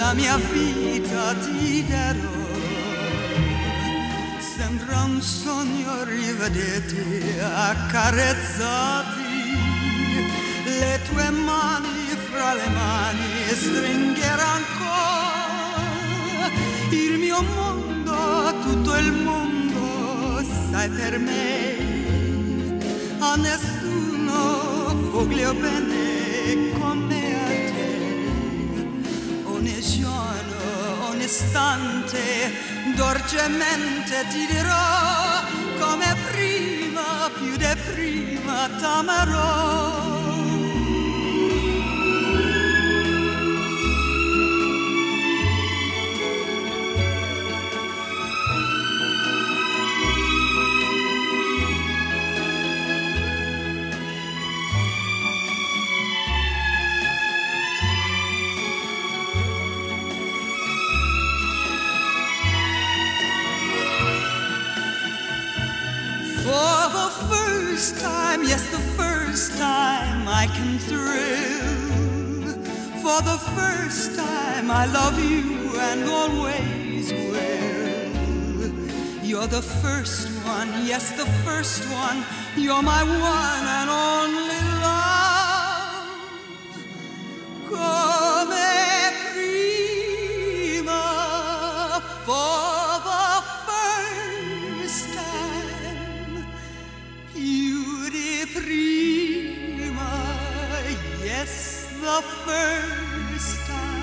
la mia vita ti darò. Sembra un sogno rivederti accarezzati, le tue mani fra le mani stringere ancora. Il mio mondo, tutto il mondo, sai per me, a nessuno voglio bene come a te. Ogni giorno, ogni istante, dolcemente ti dirò, come prima, più di prima t'amerò. For the first time, yes, the first time I can thrill. For the first time I love you and always will. You're the first one, yes, the first one. You're my one and only love. Come prima, for the first time. Beauty prima, yes, the first time.